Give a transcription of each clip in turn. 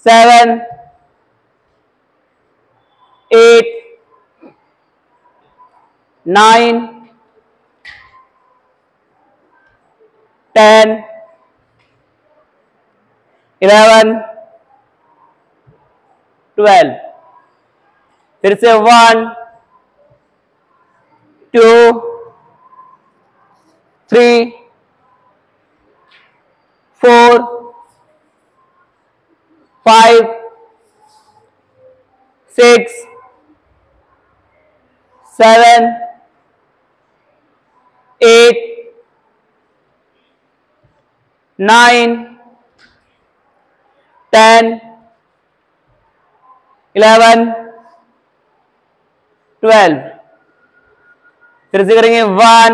7 8 9 10 11 12। फिर से 1 2 3 4 5 6 7 8 9 10 11 12। फिर से करेंगे 1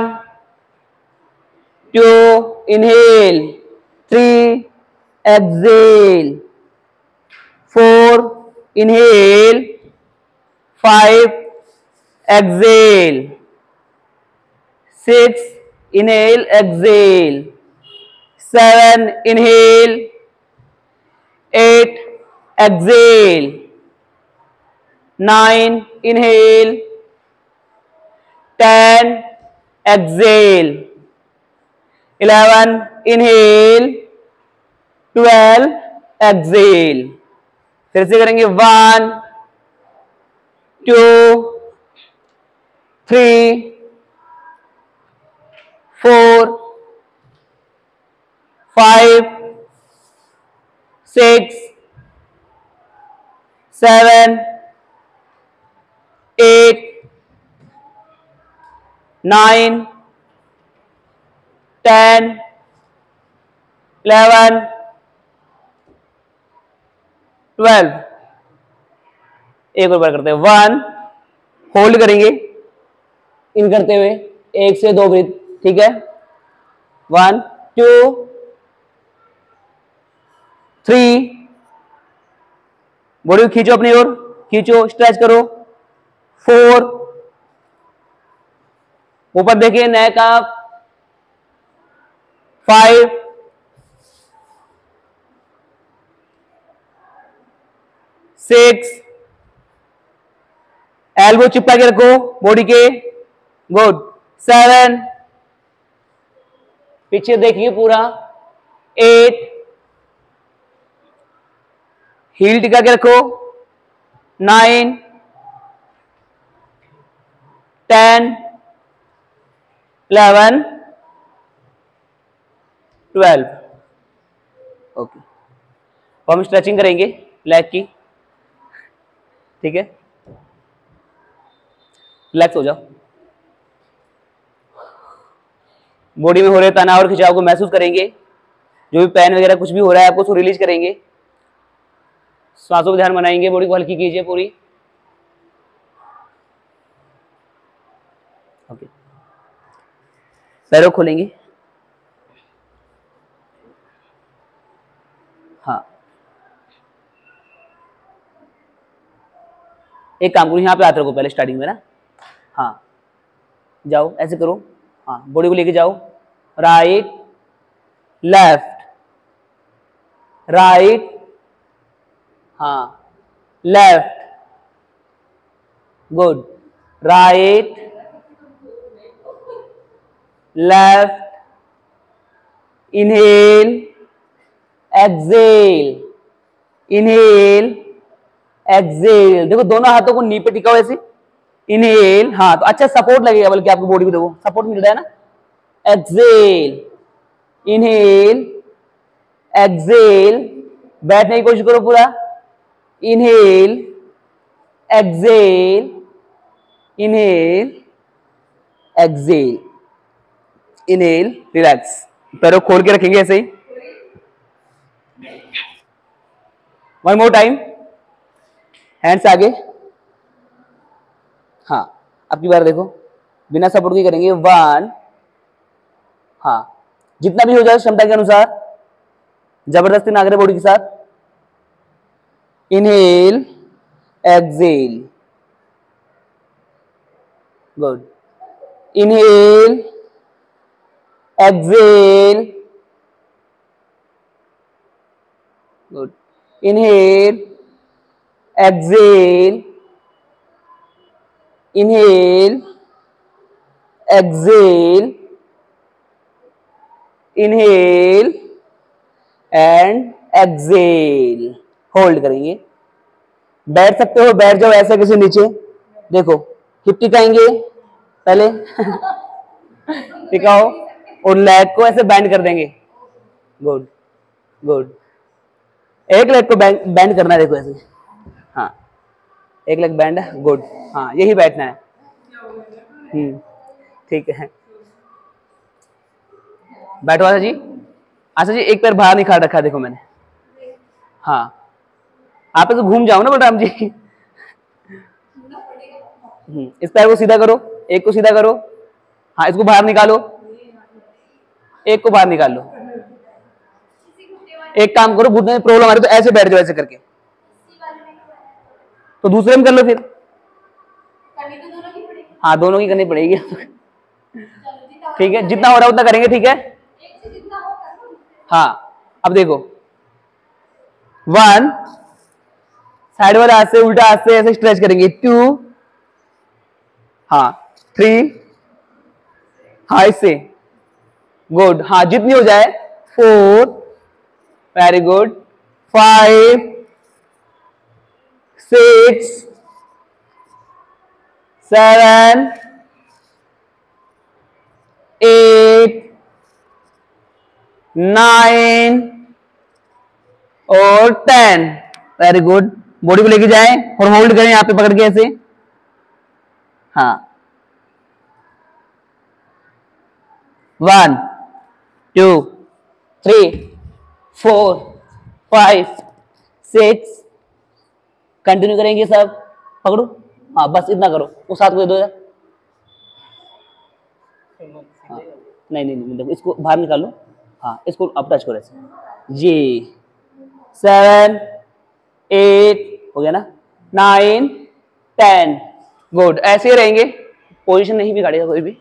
2 inhale 3 exhale 4 inhale 5 exhale 6 inhale exhale 7 inhale 8 exhale 9 inhale 10 exhale 11 inhale 12 exhale. फिर से करेंगे 1 2 3 4 5 6 7 8 9 10 11 12। एक और बार करते हैं 1 होल्ड करेंगे इन करते हुए 1 से 2 ब्रीथ, ठीक है। 1 2 3 बॉडी को खींचो अपनी ओर, खींचो स्ट्रेच करो। 4 ऊपर देखिए नेक आप। 5 6 एल्बो चिपका के रखो बॉडी के, गुड। 7 पीछे देखिए पूरा। 8 हील टिका के रखो। 9 10 11 12। ओके, तो हम स्ट्रेचिंग करेंगे लेग की, ठीक है। रिलैक्स हो जाओ। बॉडी में हो रहे तनाव और खिंचाव को महसूस करेंगे। जो भी पेन वगैरह कुछ भी हो रहा है आपको उसको रिलीज करेंगे। सांसों पर ध्यान बनाएंगे, बॉडी को हल्की कीजिए पूरी। ओके, पैरों खोलेंगे। हाँ, एक काम करो, यहाँ पे हाथ रखो पहले स्टार्टिंग में ना। हाँ, जाओ ऐसे करो। हाँ, बॉडी को लेके जाओ। राइट लेफ्ट राइट, हाँ left, good. Right left, inhale exhale, inhale exhale. देखो दोनों हाथों को नी पे टिकाओ ऐसे। इनहेल, हाँ तो अच्छा सपोर्ट लगेगा, बल्कि आपकी बॉडी को देखो सपोर्ट मिल रहा है ना। एक्सेल, इनहेल एक्सेल, बैठने की कोशिश करो पूरा। Inhale exhale, inhale exhale, inhale, relax. पैरों खोल के रखेंगे ऐसे ही। वन मोर टाइम, हैंड्स आगे। हाँ, अब की बार देखो बिना सपोर्ट के करेंगे। 1, हाँ जितना भी हो जाए क्षमता के अनुसार, जबरदस्ती ना करें बॉडी के साथ। Inhale exhale, good. Inhale exhale, good. Inhale, exhale, inhale, exhale, inhale and exhale. Hold करेंगे। बैठ सकते हो, बैठ जाओ ऐसे किसी नीचे। देखो हिप टिकाएंगे पहले टिकाओ और लेग को ऐसे बैंड कर देंगे। Good good. एक लेग को बैंड करना है, देखो ऐसे। हाँ, एक लेग बैंड है। गुड। हाँ, यही बैठना है। ठीक है, बैठो आशा जी। आशा जी एक पैर बाहर निकाल रखा है, देखो मैंने। हाँ, आप तो घूम जाओ ना बलराम जी। इस पैर को सीधा करो, एक को सीधा करो। हाँ, इसको बाहर निकालो, एक को बाहर निकाल लो। एक काम करो, घुटने में प्रॉब्लम आ रही तो ऐसे बैठ जाओ, ऐसे करके। तो दूसरे में कर लो फिर। हाँ, दोनों की करनी पड़ेगी। ठीक है, जितना हो रहा है उतना करेंगे। ठीक है, हाँ। अब देखो, 1 साइड वाले हाथ से, उल्टा हाथ से ऐसे स्ट्रेच करेंगे। 2, हाँ 3, हाँ इससे। गुड। हाँ, जितनी हो जाए। 4, वेरी गुड। 5, 6, 7, 8, 9 और 10। Very good. बॉडी को लेके जाएं और होल्ड करें यहां पे पकड़ के ऐसे। हाँ, 1, 2, 3, 4, 5, 6। कंटिन्यू करेंगे सब। पकड़ो। हाँ, बस इतना करो। उस हाथ को दे दो। हाँ, नहीं नहीं नहीं, देखो इसको बाहर निकालो। हाँ, इसको अब टच करो ऐसे। जी। 7, 8 हो गया ना, 9, 10। गुड। ऐसे ही रहेंगे, पोजीशन नहीं बिगाड़ेगा कोई भी।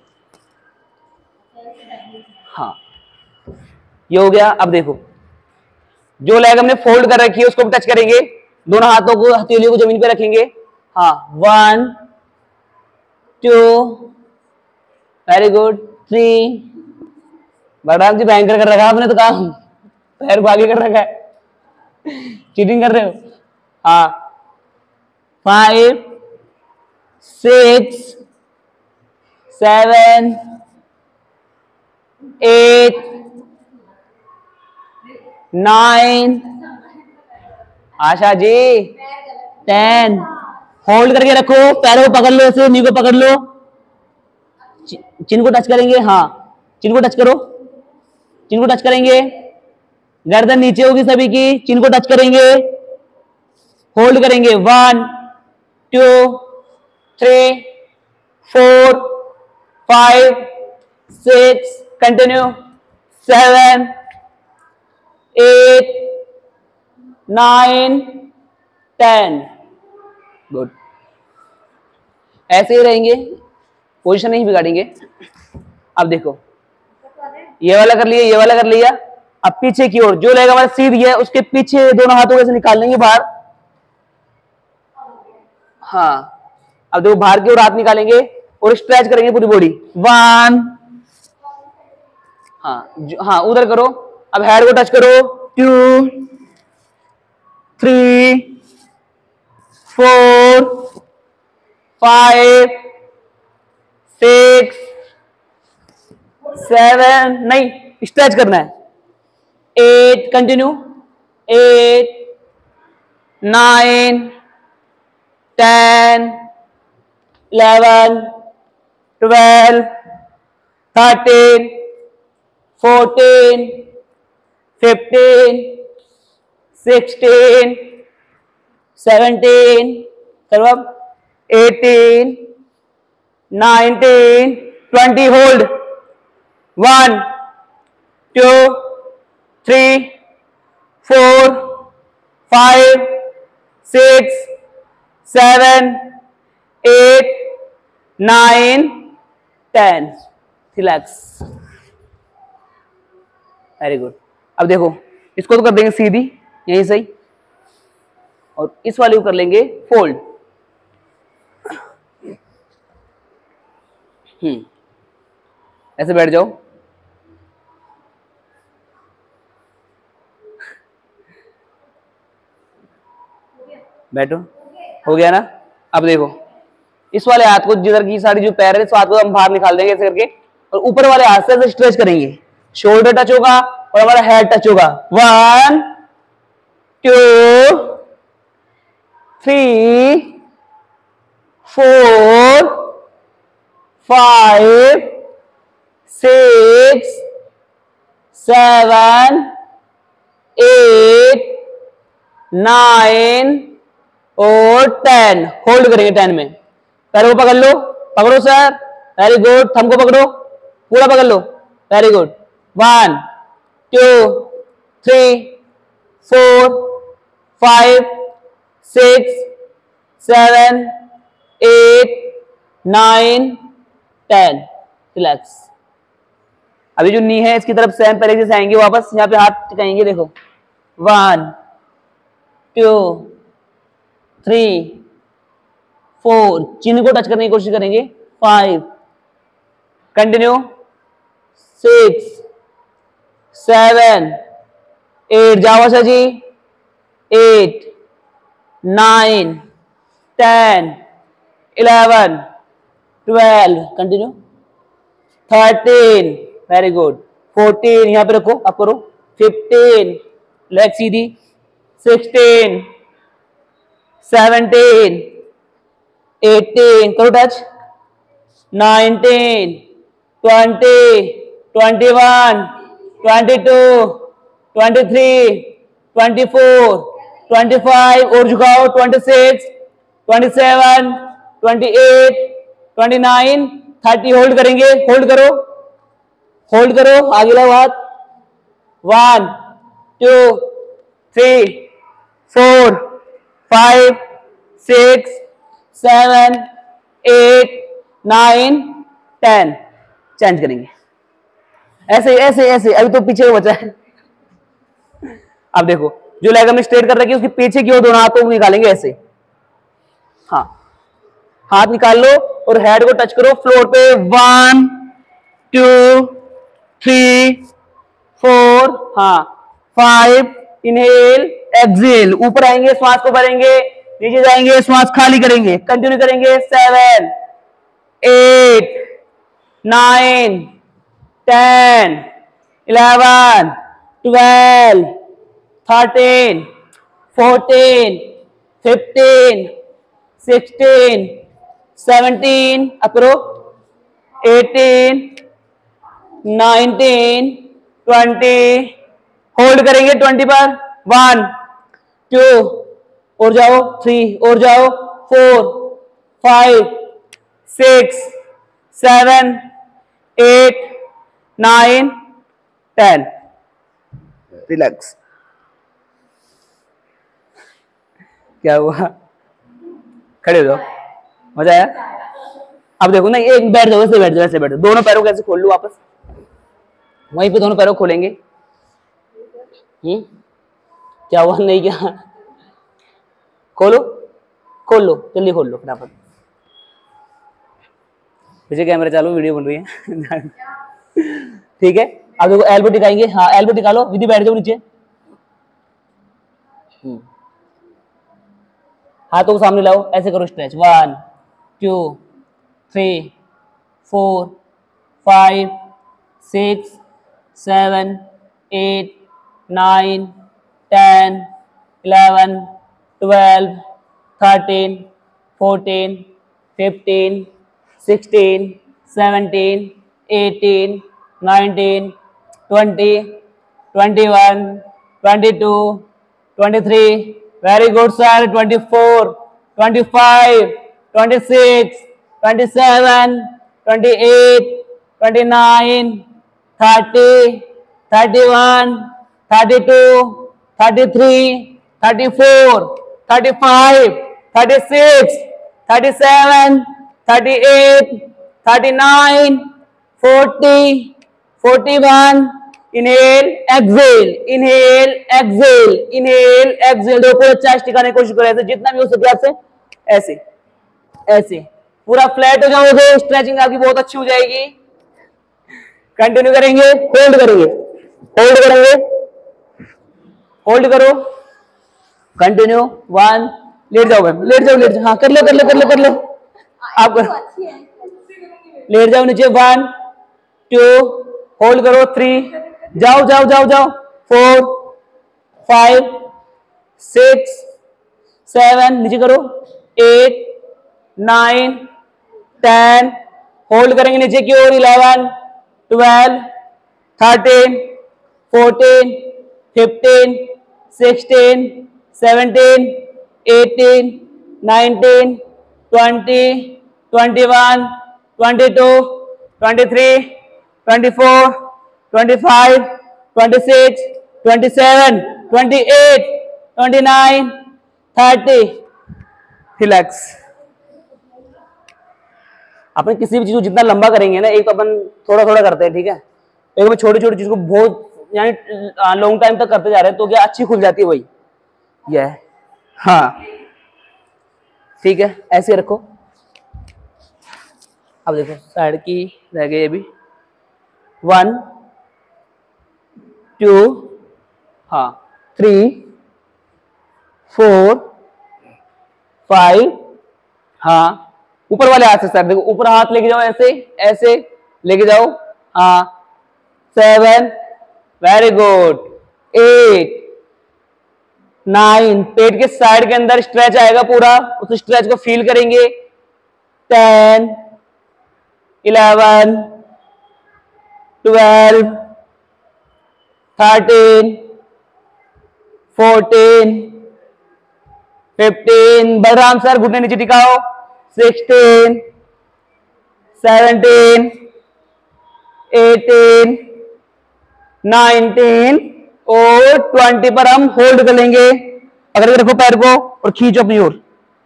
हाँ, ये हो गया। अब देखो, जो लेग हमने फोल्ड कर रखी है उसको भी टच करेंगे। दोनों हाथों को, हथेलियों को जमीन पे रखेंगे। हाँ, 1, 2, वेरी गुड। 3। बलराम जी भयंकर कर रखा है आपने तो काम, पैर को आगे कर रखा है। चीटिंग कर रहे हो। हाँ, 5, 6, 7, 8, 9। आशा जी 10। होल्ड करके रखो, पैरों को पकड़ लो ऐसे, नी को पकड़ लो। चिन को टच करेंगे। हाँ, चिन को टच करो, चिन को टच करेंगे। गर्दन नीचे होगी सभी की, चिन को टच करेंगे। होल्ड करेंगे। 1, 2, 3, 4, 5, 6। कंटिन्यू। 7, 8, 9, 10। गुड। ऐसे ही रहेंगे, पोजीशन नहीं बिगाड़ेंगे। अब देखो, ये वाला कर लिया, ये वाला कर लिया। अब पीछे की ओर, जो लेग हमारा सीधी है उसके पीछे दोनों हाथों से निकाल लेंगे बाहर। हाँ, अब देखो, बाहर की ओर हाथ निकालेंगे और स्ट्रेच करेंगे पूरी बॉडी। 1, हाँ हाँ, उधर करो। अब हेड को टच करो। 2, 3, 4, 5, 6, 7। नहीं, स्ट्रेच करना है। 8, कंटिन्यू। 8, 9, 10, 11, 12, 13, 14, 15, 16, 17, चलो अब 18, 19, 20। होल्ड। 1, 2, 3, 4, 5, 6, 7, 8, 9, 10। रिलैक्स। Very good. अब देखो, इसको तो कर देंगे सीधी, यहीं सही। और इस वाले को कर लेंगे फोल्ड। ऐसे बैठ जाओ। बैठो, हो गया ना। अब देखो इस वाले हाथ को, जिधर की सारी जो पैर है, इस हाथ को हम बाहर निकाल देंगे ऐसे करके, और ऊपर वाले हाथ से स्ट्रेच करेंगे। शोल्डर टच होगा और हमारा हेड टच होगा। 1 2 3 4 5 6 7 8 9 और 10। होल्ड करेंगे 10 में। पैरों को पकड़ लो, पकड़ो सर, वेरी गुड। थंब को पकड़ो, पूरा पकड़ लो, वेरी गुड। 1 2 3 4 5 6 7 8 9 10। रिलैक्स। अभी जो नी है इसकी तरफ सेम पहले जैसे आएंगे, वापस यहाँ पे हाथ टिकाएंगे। देखो 1 2 3 4, चिन्ह को टच करने की कोशिश करेंगे। 5, कंटिन्यू। 6 7 8, जाओ Asha ji. 8 9 10 11 12, continue. 13, very good. 14, यहां पे रखो, अब करो। 15, लेग सीधी। 16 17 18, करो टच। 19 20 21 22 23 24 25, और झुकाओ। 26 27 28 29 30, होल्ड करेंगे। होल्ड करो, होल्ड करो। आगे लाओ हाथ। 1 2 3 4 5 6 7 8 9 10। चेंज करेंगे ऐसे ऐसे ऐसे। अभी तो पीछे बचा है। अब देखो जो लेग हमने स्ट्रेट कर रखी है उसके पीछे की ओर दोनों हाथों को निकालेंगे ऐसे। हाँ, हाथ निकाल लो और हेड को टच करो फ्लोर पे। 1 2 3 4, हाँ 5, इनहेल एक्सहेल। ऊपर आएंगे, श्वास को भरेंगे, नीचे जाएंगे, श्वास खाली करेंगे, कंटिन्यू करेंगे। 7 8 9 10 11 12 13 14 15 16 17, अब करो। 18 19 20, होल्ड करेंगे 20 पर। 1 2, और जाओ। 3, और जाओ। 4 5 6 7 8 9 10। रिलैक्स। क्या हुआ? खड़े हो जाओ। मजा आया? अब देखो ना, एक बैठ जाओ, वैसे बैठ जाओ, वैसे बैठ जाओ। दोनों पैरों को ऐसे खोल लो वापस, वहीं पे दोनों पैरों को खोलेंगे। क्या हुआ? नहीं क्या? खोलो, खोल लो, जल्दी खोल लो फटाफट। पीछे कैमरा चालू, वीडियो बन रही है। ठीक है, अब देखो एल्बो टिकाएंगे। हाँ, एल्बो टिका लो। विधि बैठ जाओ नीचे। हाथों को सामने लाओ, ऐसे करो stretch. 1 2 3 4 5 6 7 8 9 10 11 12 13 14 15 16 17 18 19 20 21 22 23, very good sir. 24 25 26 27 28 29 30 31 32 33 34 35 36 37 38 39 40 41 inhale exhale, inhale exhale, inhale exhale. देखो पूरा चेस्ट टिकाने की कोशिश करो, ऐसे जितना भी हो सके आपसे, ऐसे ऐसे पूरा फ्लैट हो जाओगे, स्ट्रेचिंग आपकी बहुत अच्छी हो जाएगी। कंटिन्यू करेंगे, होल्ड करेंगे, होल्ड करेंगे, होल्ड करो, कंटिन्यू। 1, लेट जाओ मैम, लेट जाओ, लेट जाओ, हाँ कर लो कर लो कर लो कर लो, आप लेट जाओ नीचे। 1 2, होल्ड करो। 3, जाओ जाओ जाओ जाओ। 4 5 6 7, नीचे करो। 8 9 10, होल्ड करेंगे नीचे की ओर। 11 12 13 14 15 16 17 18 19 20 21 22 23 24 25 26 27 28 29 30। रिलैक्स। अपन किसी भी चीज को जितना लंबा करेंगे ना, एक तो अपन थोड़ा थोड़ा करते हैं, ठीक है, एक में छोटी छोटी चीज को बहुत यानी लॉन्ग टाइम तक करते जा रहे हैं तो क्या अच्छी खुल जाती है वही ये है। हाँ ठीक है, ऐसे रखो। अब देखो साइड की रह गई अभी। 1 2, हाँ 3 4 5, हाँ ऊपर वाले हाथ से सर देखो, ऊपर हाथ लेके जाओ, ऐसे ऐसे लेके जाओ। हाँ 7, वेरी गुड। 8 9, पेट के साइड के अंदर स्ट्रेच आएगा पूरा, उस स्ट्रेच को फील करेंगे। 10 11 12 13 14 15, बलराम सर घुटने नीचे टिकाओ। 16 17 18 19 और 20 पर हम होल्ड कर लेंगे। अगर रखो पैर को और खींचो अपनी ओर,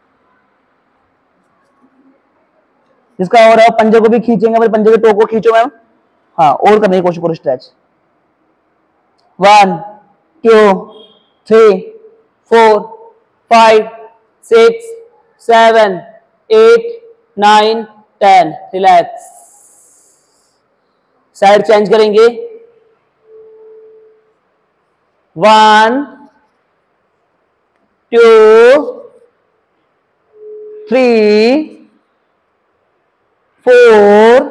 जिसका और है पंजे को भी खींचेंगे, अपने पंजे के टोक को खींचो मैम। हाँ और करने की कोशिश करो स्ट्रेच। 1 2 3 4 5 6 7 8 9 10। रिलैक्स। साइड चेंज करेंगे। 1 2 3 4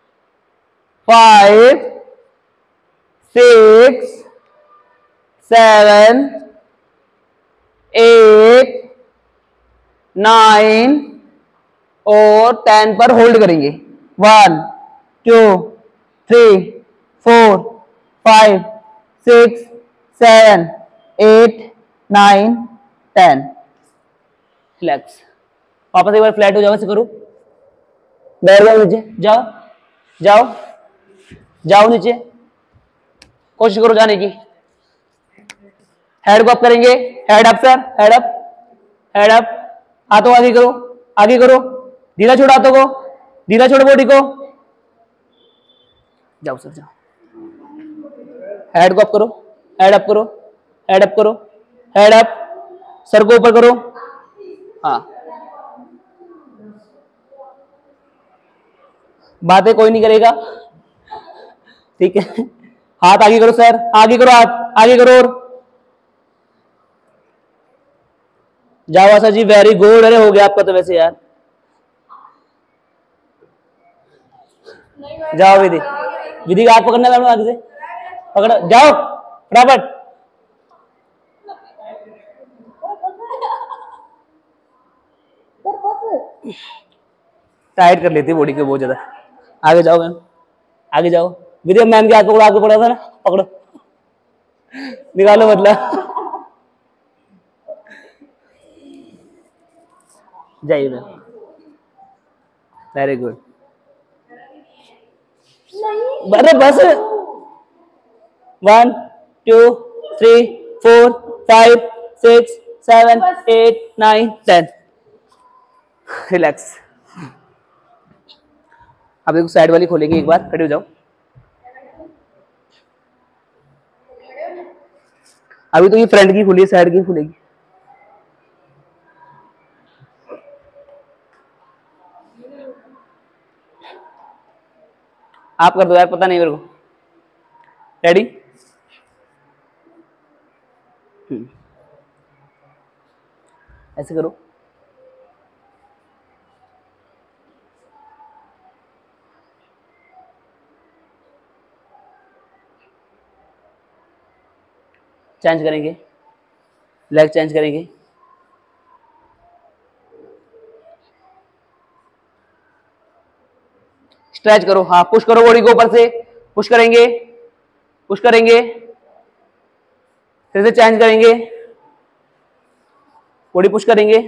5 6 7 8 9 और 10 पर होल्ड करेंगे। 1 2 3 4 5 6 7 8 9 10। रिलैक्स। वापस एक बार फ्लैट हो जाओ, ऐसे करो, बैठ जाओ नीचे, जाओ जाओ जाओ नीचे, कोशिश करो जाने की। हेड को अप करेंगे, head up sir, head up, head up. हाथों आगे करो, आगे करो, ढीला छोड़ो हाथों को, ढीला छोड़ो बॉडी को। जाओ सर जाओ। हेड को अप करो, हेड अप करो, हेड अप करो, हेड अप, सर को ऊपर करो। हाँ बातें कोई नहीं करेगा, ठीक है। हाथ आगे करो सर, आगे करो, हाथ आगे करो और जाओ आशा जी, वेरी गुड। अरे हो गया आपका तो वैसे यार। जाओ विधि, विधि का हाथ पकड़ना मैम, आगे से पकड़ो, जाओ फटाफट। टाइट कर लेती है बॉडी को बहुत ज्यादा। आगे जाओ मैम, आगे जाओ। विधि मैम के हाथ पकड़ो, आपको पकड़ा था ना, पकड़ो, निकालो बदला। जाइए मैम, वेरी गुड। अरे बस 1 2 3 4 5 6 7 8 9 10। रिलैक्स। अब देखो साइड वाली खोलेंगे एक बार, खड़े हो जाओ। अभी तो ये फ्रंट की खुली है, साइड की खुलेगी। आप कर दो यार, पता नहीं मेरे को। रेडी? ऐसे करो। चेंज करेंगे, लेग चेंज करेंगे। स्ट्रेच करो, हाँ पुश करो बॉडी को ऊपर से, पुश करेंगे, पुश करेंगे, फिर से चेंज करेंगे, बॉडी पुश करेंगे,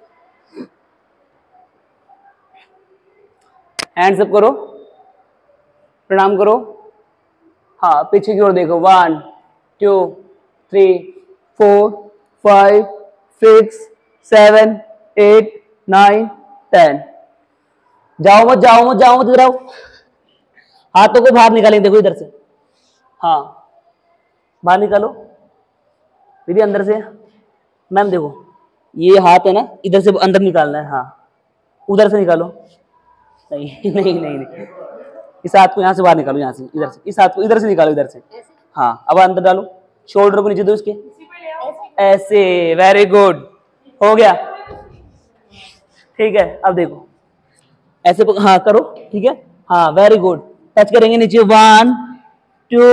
हैंड्स अप करो, प्रणाम करो, हाँ पीछे की ओर देखो। 1 2 3 4 5 6 7 8 9 10। जाओ मत, जाओ मत, जाओ मत, इधर आओ। हाथों को बाहर निकालेंगे, देखो इधर से, हाँ बाहर निकालो दीदी अंदर से। मैम देखो ये हाथ है ना, इधर से अंदर निकालना है, हाँ उधर से निकालो। नहीं नहीं नहीं नहीं, इस हाथ को यहाँ से बाहर निकालो, यहाँ से, इधर से, इस हाथ को इधर से निकालो, इधर से, हाँ अब अंदर डालो, शोल्डर को नीचे दो इसके, ऐसे, वेरी गुड, हो गया। ठीक है अब देखो ऐसे, हाँ करो, ठीक है, हाँ वेरी गुड। टच करेंगे नीचे, 1 2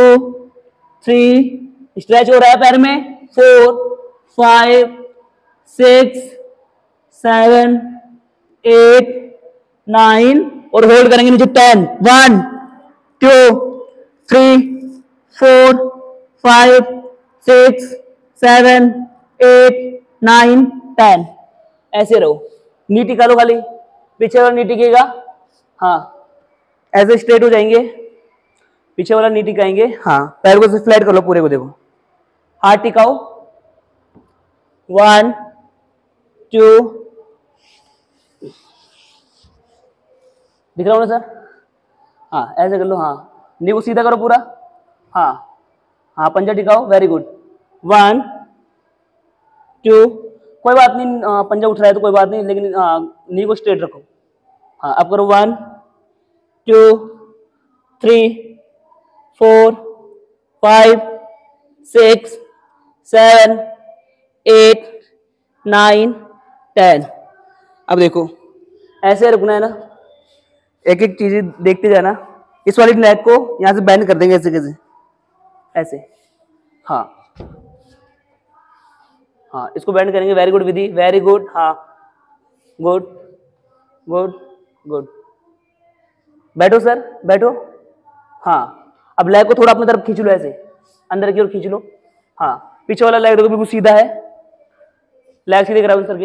3, स्ट्रेच हो रहा है पैर में, 4 5 6 7 8 9, और होल्ड करेंगे नीचे 10, 1 2 3 4 5 6 7 8 9 10। ऐसे रहो, नी टिका लो खाली, पीछे वाला नी टिकेगा, हाँ ऐसे स्ट्रेट हो जाएंगे, पीछे वाला नी टिकाएंगे, हाँ पैर को फ्लैट कर लो पूरे को, देखो हाथ टिकाओ, 1 2, दिख रहा हूँ ना सर, हाँ ऐसे कर लो, हाँ नी को सीधा करो पूरा, हाँ हाँ पंजा टिकाओ, वेरी गुड, 1 2, कोई बात नहीं पंजा उठ रहा है तो कोई बात नहीं, लेकिन नी को स्ट्रेट रखो, हाँ अब करो, 1 2 3 4 5 6 7 8 9 10। अब देखो ऐसे रुकना है ना, एक एक चीज देखते जाना। इस वाली लेग को यहां से बेंड कर देंगे, ऐसे कैसे, ऐसे, हाँ हाँ इसको बेंड करेंगे, very good Vidhi, very good, हाँ गुड गुड गुड, बैठो सर बैठो, हाँ अब लेग को थोड़ा अपनी तरफ खींच लो, ऐसे अंदर की ओर खींच लो, हाँ पीछे वाला लेग देखो बिल्कुल सीधा है, लेग सीधे कराओ सर के,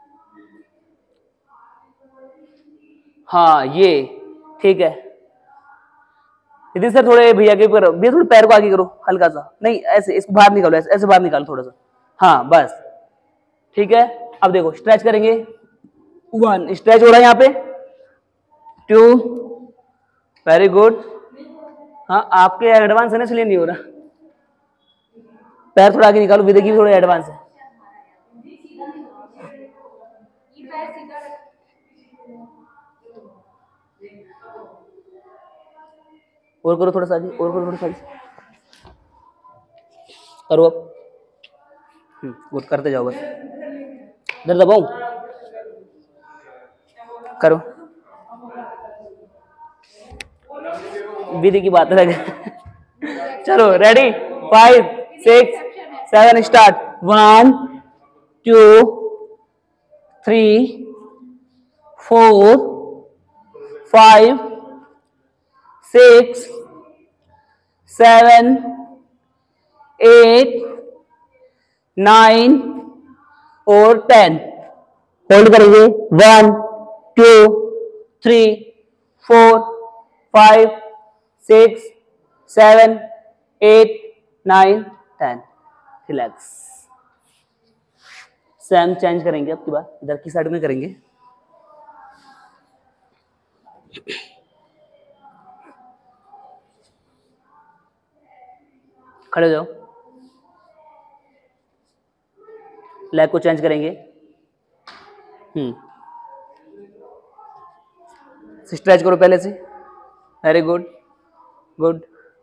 हाँ ये ठीक है। यदि सर थोड़े भैया के ऊपर, भैया थोड़े पैर को आगे करो हल्का सा, नहीं ऐसे, इसको बाहर निकालो, ऐसे ऐसे बाहर निकालो थोड़ा सा, हाँ बस ठीक है। अब देखो स्ट्रेच करेंगे, 1 स्ट्रेच हो रहा है यहाँ पे, 2 वेरी गुड, हाँ आपके एडवांस है ना इसलिए नहीं हो रहा, पैर थोड़ा आगे निकालो, विदे की भी थोड़ा एडवांस है, और करो थोड़ा सा आगे, और करो थोड़ा सा आगे, करो अब, गुड करते जाओ बस, इधर दबाओ, करो, विधि की बात है। चलो रेडी, 5 6 7 स्टार्ट, 1 2 3 4 5 6 7 8 9 और 10। होल्ड करेंगे, 1 2 3 4 5 6 7 8 9 10। रिलैक्स। सेम चेंज करेंगे, अब की बार इधर की साइड में करेंगे। खड़े हो जाओ, लेग को चेंज करेंगे। स्ट्रेच करो पहले से, वेरी गुड, गुड।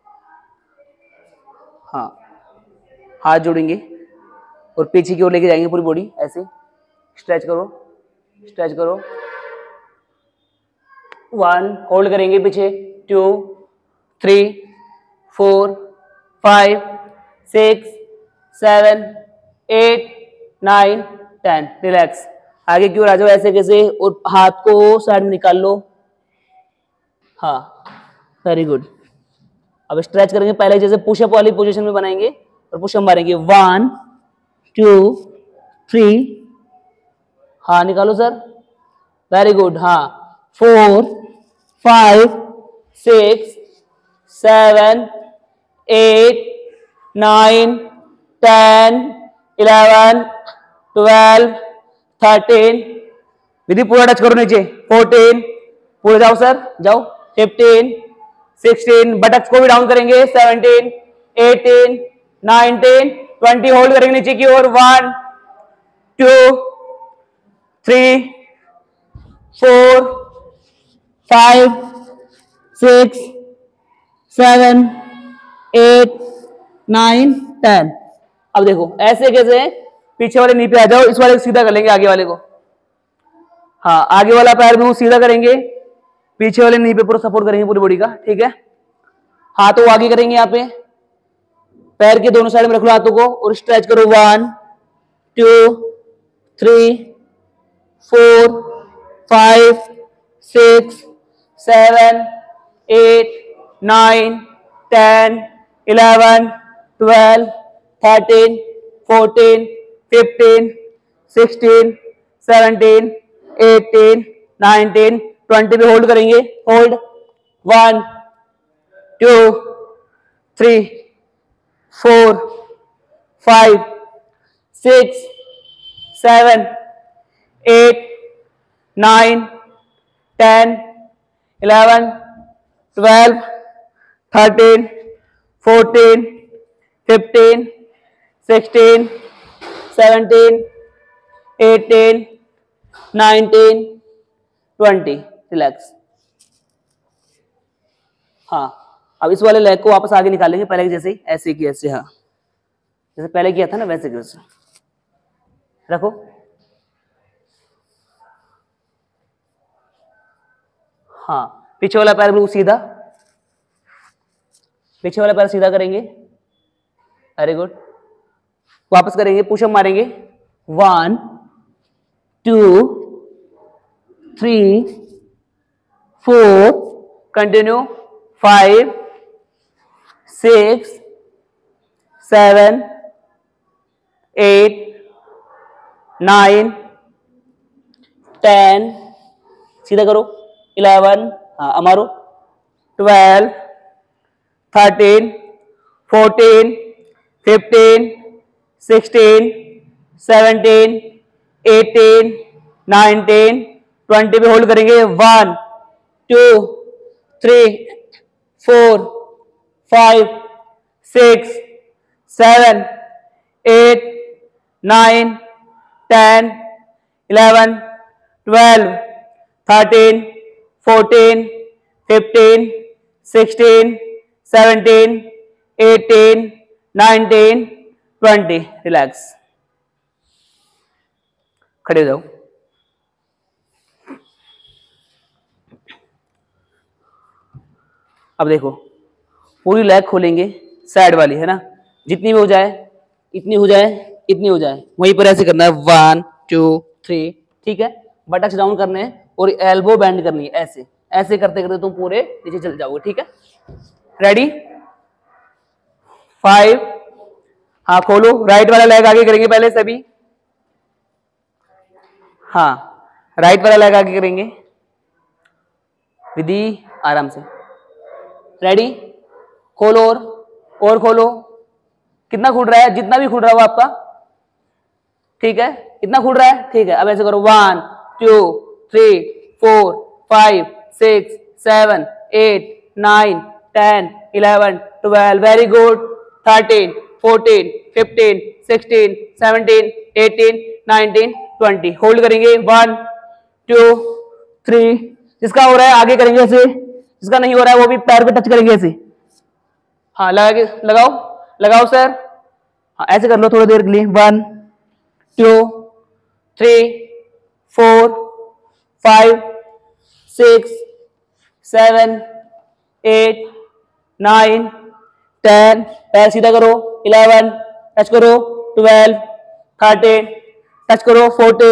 हाँ, हाथ जोड़ेंगे और पीछे की ओर लेके जाएंगे पूरी बॉडी, ऐसे स्ट्रेच करो, स्ट्रेच करो। 1 होल्ड करेंगे पीछे, 2 3 4 5 6 7 8 9 10। रिलैक्स, आगे की ओर आ जाओ ऐसे कैसे, और हाथ को साइड में निकाल लो। हाँ, वेरी गुड। अब स्ट्रेच करेंगे पहले जैसे पुशअप वाली पोजीशन में बनाएंगे और पुशअप मारेंगे। 1 2 3, हाँ निकालो सर, वेरी गुड। हाँ, 4 5 6 7 8 9 10 11 12 13, विधि पूरा टच करो नीचे। 14, पूरे जाओ सर, जाओ। 15 16, बटक्स को भी डाउन करेंगे। 17 18 19 20, होल्ड करेंगे नीचे की ओर। 1 2 3 4 5 6 7 8 9 10। अब देखो ऐसे कैसे, पीछे वाले नी पे आ जाओ, इस वाले को सीधा कर लेंगे, आगे वाले को। हाँ, आगे वाला पैर भी सीधा करेंगे, पीछे वाले नी पे पूरा सपोर्ट करेंगे पूरी बॉडी का, ठीक है। हाथों आगे करेंगे, यहाँ पे पैर के दोनों साइड में रख लो हाथों को और स्ट्रेच करो। 1 2 3 4 5 6 7 8 9 10 11 12 13 14 15 16 17 18 19 20 पे होल्ड करेंगे। होल्ड। 1 2 3 4 5 6 7 8 9 10 11 12 13 14 15 16 17 18 19 20। रिलैक्स। हाँ, अब इस वाले लेग को वापस आगे निकालेंगे पहले जैसे ही, ऐसे की ऐसे। हाँ, जैसे पहले किया था ना वैसे वैसे रखो। हाँ, पीछे वाला पैर बिल्कुल सीधा, पीछे वाला पैर सीधा करेंगे, वेरी गुड। वापस करेंगे, पुशअप मारेंगे। 1 2 3 4, कंटिन्यू। 5 6 7 8 9 10, सीधा करो। 11, हाँ अमारो। 12 13 14 15 16 17 18 19 20 पे होल्ड करेंगे। 1 2 3 4 5 6 7 8 9 10 11 12 13 14 15 16 17 18 19 20। रिलैक्स, खड़े हो जाओ। अब देखो पूरी लेग खोलेंगे, साइड वाली है ना, जितनी भी हो जाए, इतनी हो जाए, इतनी हो जाए, वहीं पर ऐसे करना है। 1 2 3, ठीक है। बटक्स डाउन करने हैं और एल्बो बेंड करनी है, ऐसे ऐसे करते करते तुम पूरे नीचे चल जाओगे, ठीक है। रेडी। 5, हाँ खोलो। राइट वाला लेग आगे करेंगे पहले सभी। हाँ, राइट वाला लेग आगे करेंगे विधि, आराम से। रेडी, खोलो और खोलो। कितना खुल रहा है? जितना भी खुल रहा हो आपका, ठीक है। इतना खुल रहा है, ठीक है। अब ऐसे करो। 1 2 3 4 5 6 7 8 9 10 11 12, वेरी गुड। 13 14, 15, 16, 17, 18, 19, 20। होल्ड करेंगे 1 2 3। जिसका हो रहा है आगे करेंगे ऐसे, जिसका नहीं हो रहा है वो भी पैर पे टच करेंगे ऐसे। हाँ लगाओ लगाओ सर। हाँ ऐसे कर लो थोड़ी देर के लिए। 1 2 3 4 5 6 7 8 9 10। पैर सीधा करो। 11 टच करो। 12 13 टच करो। 14